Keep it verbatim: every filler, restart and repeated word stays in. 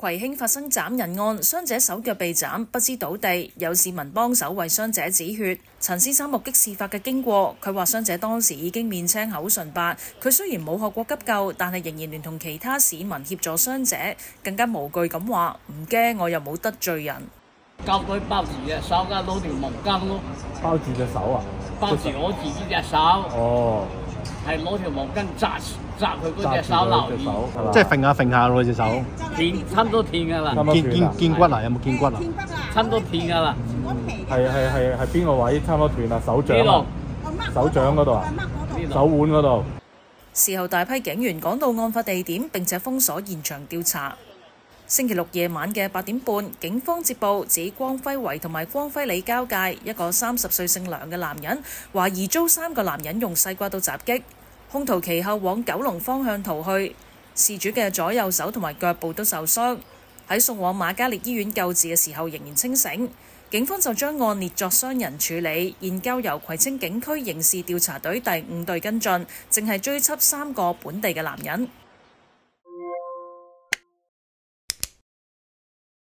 葵興發生斬人案，傷者手腳被斬，不知倒地，有市民幫手為傷者止血。陳先生目擊事發嘅經過，佢話傷者當時已經面青口唇白，佢雖然冇學過急救，但係仍然聯同其他市民協助傷者，更加無懼咁話唔驚，我又冇得罪人。 教佢包住隻手㗎，攞條毛巾咯。 包住隻手啊？ 包住我自己隻手。 哦。 係攞條毛巾紮紮佢嗰隻手留意， 即係揈下揈下咯隻手。 斷差唔多斷㗎啦。 見見見骨啊？有冇見骨啊？ 差唔多斷㗎啦。 係係係係邊個位差唔多斷啊？手掌啊？手掌嗰度啊？手腕嗰度。 事後大批警員趕到案發地點，並且封鎖現場調查。星期六夜晚嘅八點半，警方接報指光輝圍同埋光輝里交界，一個三十歲姓梁嘅男人懷疑遭三個男人用西瓜刀襲擊，兇徒其後往九龍方向逃去。事主嘅左右手同埋腳部都受傷，喺送往瑪嘉烈醫院救治嘅時候仍然清醒。警方就將案列作傷人處理，現交由葵青警區刑事調查隊第五隊跟進，正係追緝三個本地嘅男人。